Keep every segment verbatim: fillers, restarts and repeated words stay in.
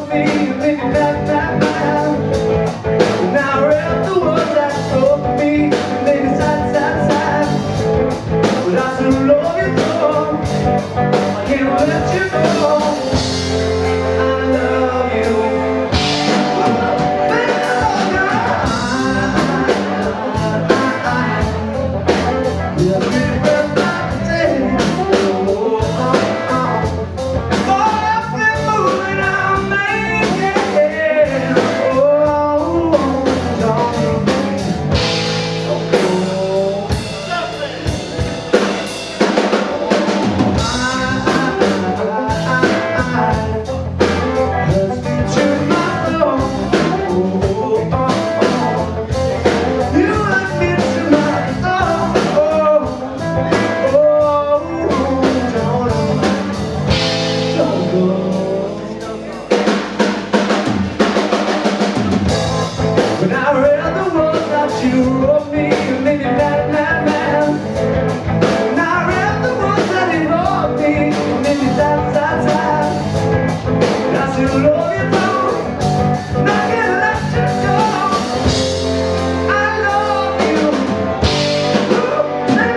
love me, you make me back, back, back. Now I read the words that spoke to me, made me sad, sad, sad. But I still love you though, I can't let you go. I love you. When I read the words that you wrote me, you made me mad, mad, mad. When I read the words that you wrote me, you made me sad, sad, sad. And I still love you though, and I can't let you go. I love you. Ooh, I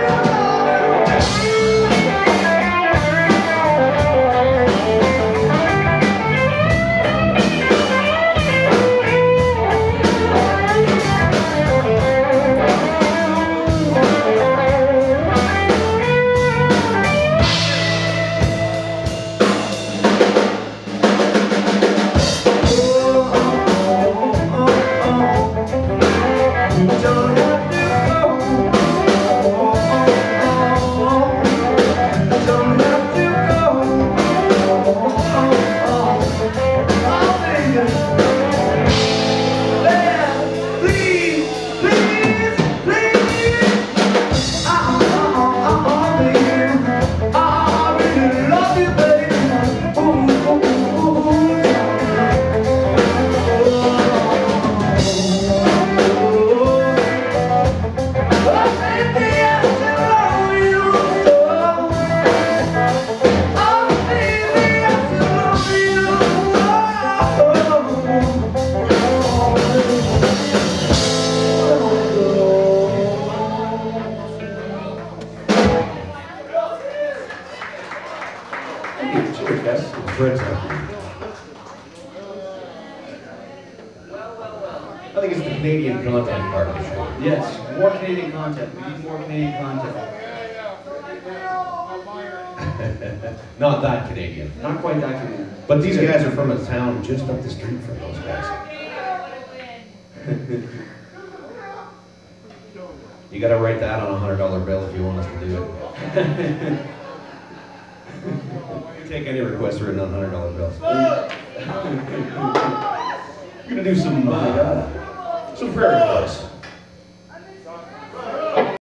I think it's the Canadian content part of the show. Yes, more Canadian content. We need more Canadian content. Not that Canadian. Not quite that Canadian. But these guys are from a town just up the street from those guys. You gotta write that on a hundred dollar bill if you want us to do it. You take any requests written on hundred dollar bills. We're gonna do some uh, some prayer requests.